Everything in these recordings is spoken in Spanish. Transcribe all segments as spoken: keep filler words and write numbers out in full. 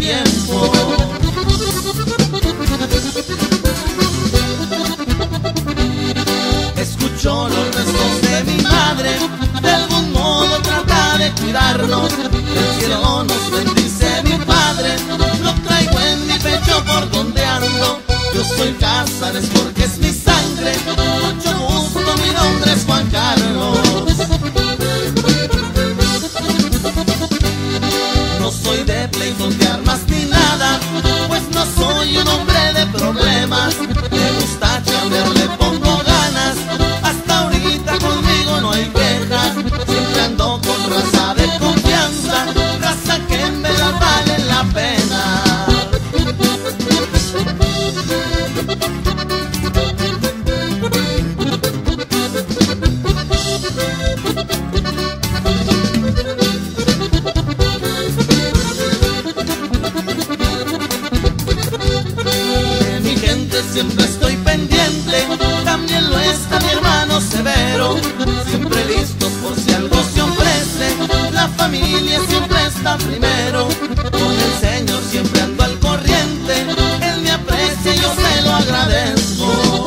tiempo. Escucho los restos de mi madre, de algún modo trata de cuidarnos. El cielo nos bendice mi padre, lo traigo en mi pecho por donde ando. Yo soy Cázares porque es mi sangre, mucho gusto, mi nombre es Juan Carlos. No soy de pleitos de armas ni nada, pues no soy un hombre de problemas. Me gusta chambear, le pongo ganas, hasta ahorita conmigo no hay quejas. Siempre ando con raza de confianza, raza que en verdad vale la pena. Siempre estoy pendiente, también lo está mi hermano Severo. Siempre listos por si algo se ofrece, la familia siempre está primero. Con el Señor siempre ando al corriente, Él me aprecia y yo se lo agradezco.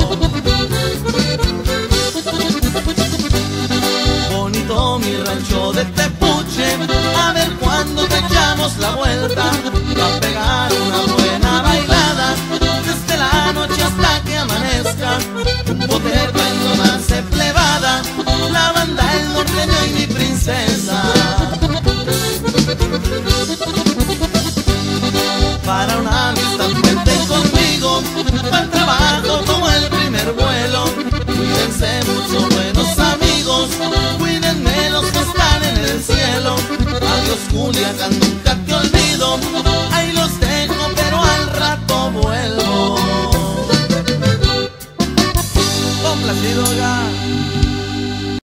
Bonito mi rancho de Tepuche, a ver cuándo te echamos la vuelta, va a pegar una buena bailada desde la noche hasta que amanezca. Un bote cuando nace plebada, la banda El Norteño y mi princesa. Para una amistad cuenten conmigo, para el trabajo como el primer vuelo. Cuídense mucho, buenos amigos, cuídenme los que están en el cielo. Adiós Culiacán, nunca